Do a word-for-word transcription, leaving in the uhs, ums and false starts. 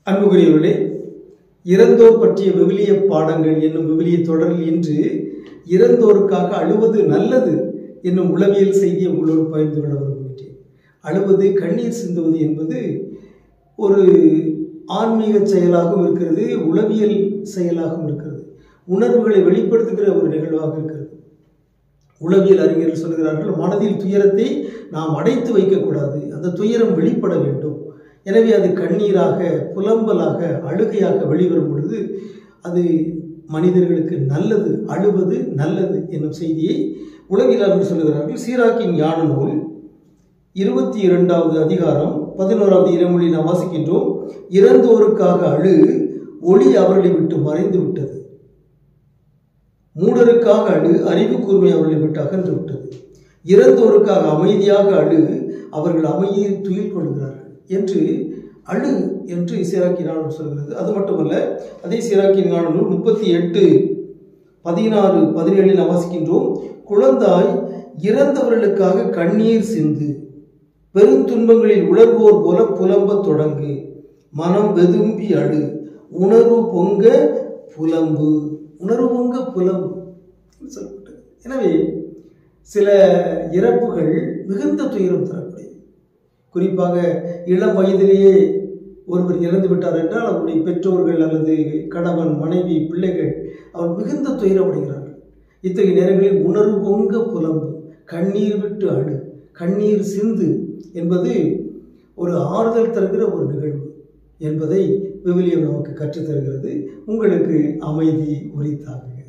அன்புக்குரியவர்களே, இறந்தோர் பற்றிய விவிலிய பாடங்கள் என்னும் விவிலிய தொடரில் இன்று இறந்தோருக்காக அழுவது நல்லது என்னும் உளவியல் செய்தியை உங்களோடு பகிர்ந்து கொள்ள விரும்புகின்றேன். அழுவது, கண்ணீர் சிந்துவது என்பது ஒரு ஆன்மீக செயலாகவும் இருக்கிறது, உளவியல் செயலாகவும் இருக்கிறது, உணர்வுகளை வெளிப்படுத்துகிற ஒரு நிகழ்வாக இருக்கிறது. உளவியல் அறிஞர்கள் சொல்கிறார்கள், மனதில் துயரத்தை நாம் அடைத்து வைக்கக்கூடாது, அந்த துயரம் வெளிப்பட வேண்டும். எனவே அது கண்ணீராக, புலம்பலாக, அழுகையாக வெளிவரும் பொழுது அது மனிதர்களுக்கு நல்லது, அழுவது நல்லது என்னும் செய்தியை உளவியலாளர்கள் சொல்லுகிறார்கள். சீராக்கின் ஞான நூல் இருபத்தி இரண்டாவது அதிகாரம் பதினோராவது இறைமொழி நாம் வாசிக்கின்றோம். இறந்தோருக்காக அழு, ஒளி அவர்களை விட்டு மறைந்து விட்டது. மூடருக்காக அழு, அறிவு கூர்மை அவர்களை விட்டு அகன்று விட்டது. இறந்தோருக்காக அமைதியாக அழு, அவர்கள் அமைதியில் துயில் கொள்கிறார்கள் என்று அழு என்று சீராக்கின் ஞான நூல் சொல்கிறது. அது மட்டுமல்ல, அதே சீராக்கின் ஞான நூல் முப்பத்தி எட்டு பதினாறு பதினேழில் வாசிக்கின்றோம். குழந்தாய், இறந்தவர்களுக்காக கண்ணீர் சிந்து, பெருந்துன்பங்களில் உணர்வோர் போல புலம்ப தொடங்கு, மனம் வெதும்பி அழு, உணர்வு பொங்க புலம்பு. உணர்வு பொங்க புலம்பு சொல்லப்பட்டது. எனவே சில இறப்புகள் மிகுந்த துயரம் தரக்கூடியது. குறிப்பாக இளம் வயதிலேயே ஒருவர் இறந்து விட்டார் என்றால் அவருடைய பெற்றோர்கள் அல்லது கணவன், மனைவி, பிள்ளைகள் அவர் மிகுந்த துயரம் அடைகிறார்கள். இத்தகைய நேரங்களில் உணர்வு பொங்க புலம்பு, கண்ணீர் விட்டு அழு, கண்ணீர் சிந்து என்பது ஒரு ஆறுதல் தருகிற ஒரு நிகழ்வு என்பதை விவிலியம் நமக்கு கற்றுத்தருகிறது. உங்களுக்கு அமைதி உரித்தாக.